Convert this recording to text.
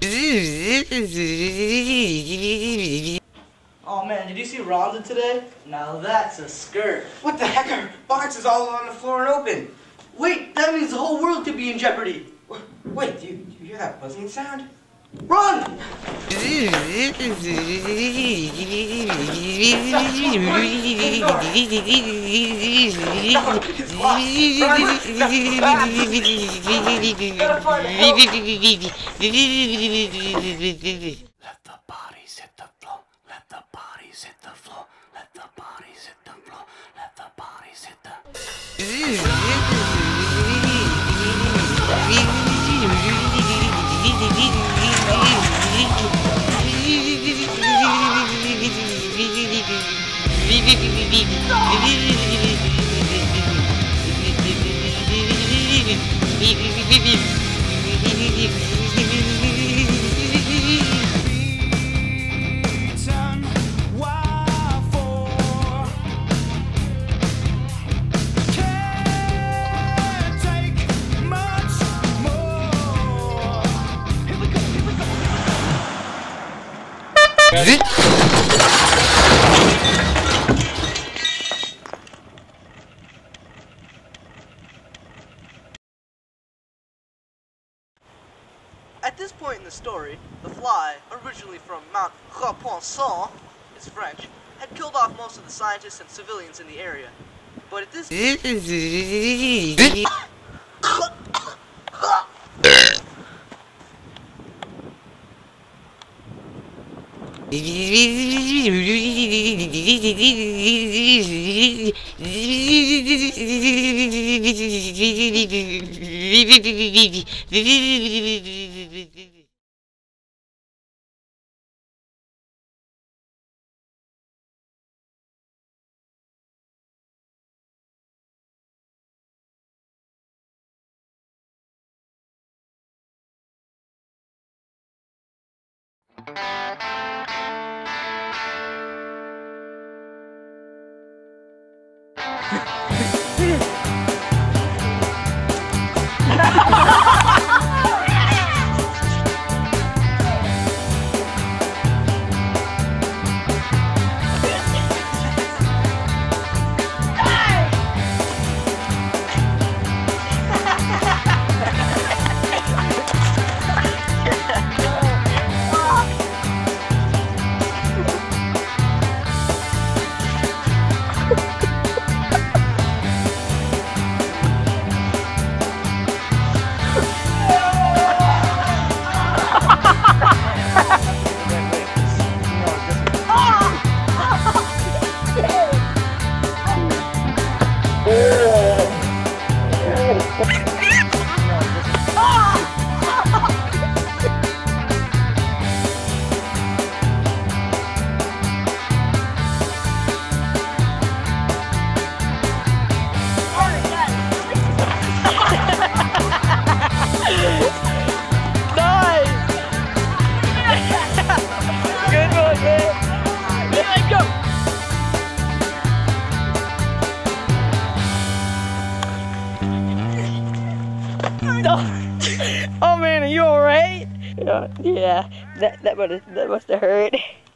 Oh man, did you see Rhonda today? Now that's a skirt. What the heck? Our box is all on the floor and open. Wait, that means the whole world could be in jeopardy. Wait, do you hear that buzzing sound? Run! Let the bodies hit the floor. Let the bodies hit the floor. Let the bodies hit the floor. Let the bodies hit the. At this point in the story, the fly, originally from Mount Repensan, it's French, had killed off most of the scientists and civilians in the area. But at this Oh man, are you alright? Yeah, that must have hurt.